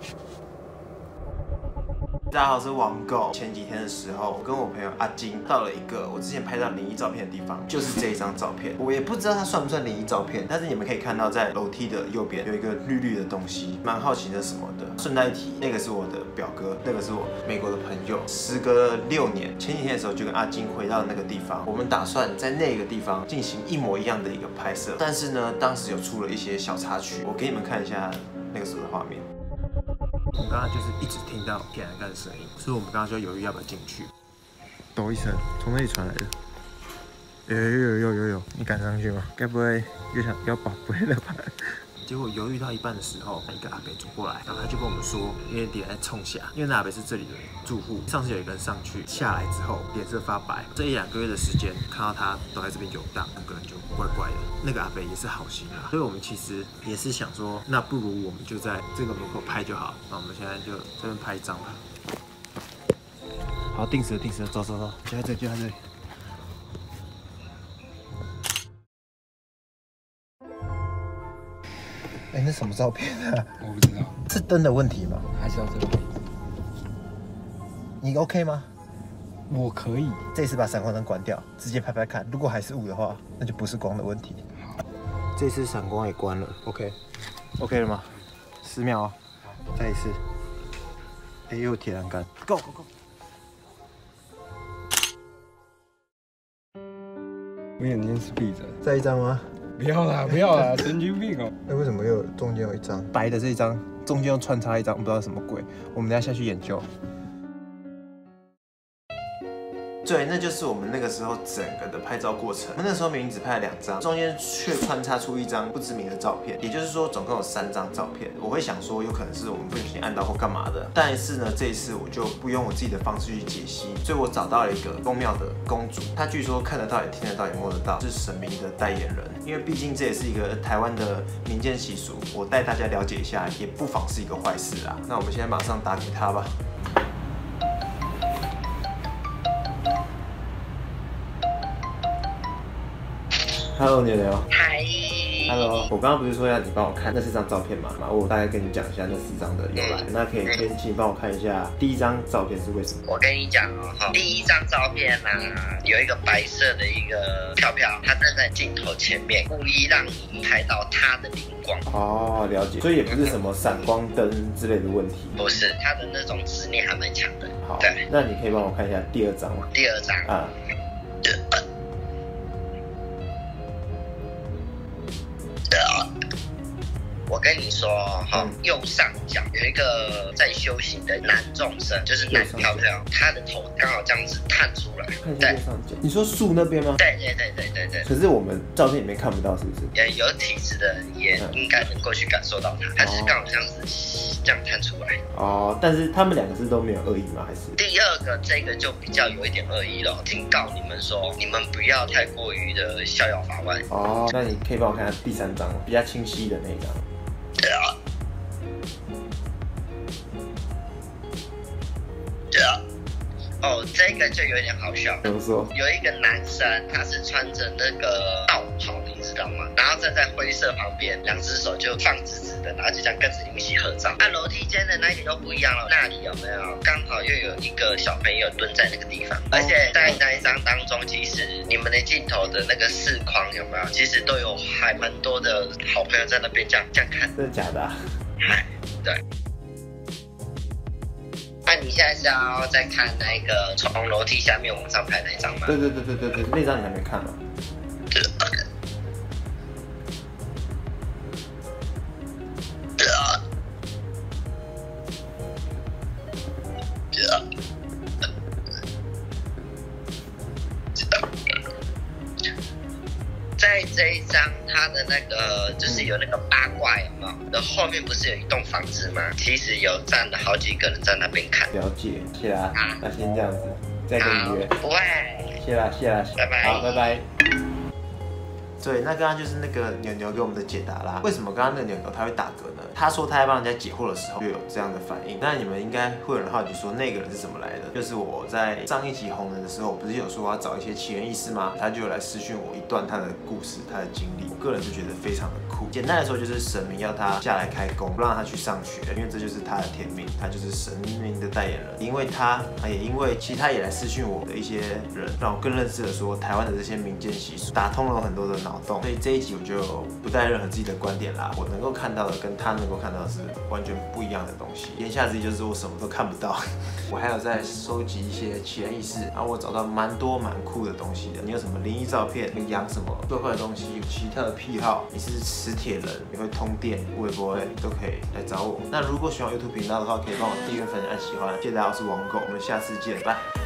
大家好，我是王狗。前几天的时候，我跟我朋友阿金到了一个我之前拍到灵异照片的地方，就是这一张照片。我也不知道它算不算灵异照片，但是你们可以看到，在楼梯的右边有一个绿绿的东西，蛮好奇那是什么的。顺带一提，那个是我的表哥，那个是我美国的朋友。时隔6年，前几天的时候就跟阿金回到那个地方，我们打算在那个地方进行一模一样的一个拍摄，但是呢，当时有出了一些小插曲，我给你们看一下那个时候的画面。我们刚刚就是一直听到铁栏杆的声音，所以我们刚刚就犹豫要不要进去。抖一声，从那里传来的。有，你敢上去吗？该不会又想要宝贝了吧？结果犹豫到一半的时候，一个阿伯走过来，然后他就跟我们说，因为脸在冲下，因为那阿伯是这里的住户。上次有一个人上去，下来之后脸色发白，这1、2个月的时间，看到他都在这边游荡，整个人就怪怪的。那个阿伯也是好心啊，所以我们其实也是想说，那不如我们就在这个门口拍就好。那我们现在就这边拍一张吧。好，定时了，走，就在这里。那什么照片啊？ 我不知道， 是灯的问题吗？ 还是要这个？ 你 OK 吗？ 我可以。 这次把闪光灯关掉，直接拍拍看。如果还是雾的话，那就不是光的问题。这次闪光也关了 ，OK 了吗？10秒哦，再一次。又有铁栏杆 ，Go！ 我眼睛是闭着。 再一张吗？ 不要啦，神经病哦！ 为什么又中间有一张白的这一张，中间又穿插一张不知道什么鬼？我们等下去研究。对，那就是我们那个时候整个的拍照过程。我们那时候明明只拍了2张，中间却穿插出一张不知名的照片，也就是说总共有3张照片。我会想说，有可能是我们不小心按到或干嘛的。但是呢，这一次我就不用我自己的方式去解析，所以我找到了一个宫庙的公主，她据说看得到、也听得到、也摸得到，是神明的代言人。因为毕竟这也是一个台湾的民间习俗，我带大家了解一下，也不妨是一个坏事啦。那我们现在马上打给她吧。Hello， 牛牛。 嗨。 Hello， 我刚刚不是说要你帮我看那4张照片嘛？我大概跟你讲一下那4张的由来。那可以先请你帮我看一下第1张照片是为什么？ 我跟你讲哦，第1张照片啊，有一个白色的一个飘飘，它站在镜头前面，故意让你拍到它的灵光。 哦，了解。所以也不是什么闪光灯之类的问题。 不是，它的那种执念还蛮强的。 好， 对。 那你可以帮我看一下第2张吗？ 第2张啊。我跟你说哈，右上角有一个在修行的男众生，就是男飘飘，他的头刚好这样子探出来。 看一下右上角，你说树那边吗？ 对。 可是我们照片里面看不到，是不是？ 有体质的人也应该能够去感受到他是刚好这样子这样探出来。 哦，但是他们2个是都没有恶意吗？还是？ 第2个这个就比较有一点恶意了，警告你们说，你们不要太过于的逍遥法外。 哦，那你可以帮我看下第3张，比较清晰的那一张。 哦，这个就有点好笑。 怎么说？ 有一个男生，他是穿着那个道袍，你知道吗？然后站在灰色旁边，2只手就放直直的，然后就这样跟着你们一起合照。按楼梯间的那一点就不一样了，那里有没有刚好又有一个小朋友蹲在那个地方？而且在那一张当中，其实你们的镜头的那个视框有没有？其实都有还蛮多的好朋友在那边这样看。 真的假的啊？ 嗨，对。那你现在是要再看那个从楼梯下面往上拍那一张吗？ 对，那张你还没看吗？ 在这一张，它的那个就是有那个八卦有没有？的后面不是有一栋房子吗？其实有站了好几个人在那边看。 了解，谢啦。那先这样子，再跟你约。 不会。 谢啦。 拜拜。 好，拜拜。 对，那刚刚就是那个牛牛给我们的解答啦。为什么刚刚那个牛牛他会打嗝呢？他说他在帮人家解惑的时候就有这样的反应。那你们应该会有人好奇说那个人是怎么来的？就是我在上一集红人的时候，我不是有说要找一些起源意识吗？他就有来私讯我一段他的故事、他的经历。我个人是觉得非常的酷。简单来说就是神明要他下来开工，不让他去上学，因为这就是他的天命，他就是神明的代言人。因为他，也因为其他也来私讯我的一些人，让我更认识了说台湾的这些民间习俗，打通了很多的脑洞。所以这一集我就不带任何自己的观点啦，我能够看到的跟他能够看到的是完全不一样的东西。言下之意就是我什么都看不到。我还有在收集一些起源意识，然后我找到蛮多蛮酷的东西的。你有什么灵异照片？你养什么怪怪的东西？有奇特的癖好？你是磁铁人？你会通电？微博都可以来找我。那如果喜欢 YouTube 频道的话，可以帮我订阅、分享、按喜欢。谢谢大家，我是王狗，我们下次见，拜。